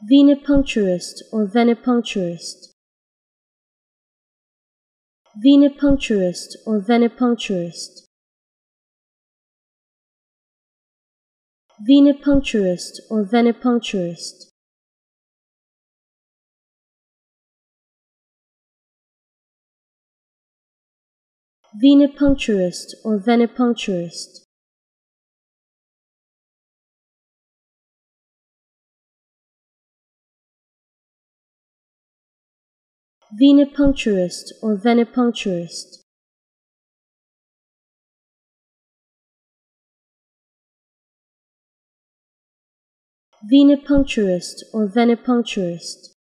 Venipuncturist or venipuncturist. Venipuncturist or venipuncturist. Venipuncturist or venipuncturist. Venipuncturist or venipuncturist. Venipuncturist or venipuncturist. Venipuncturist or venipuncturist.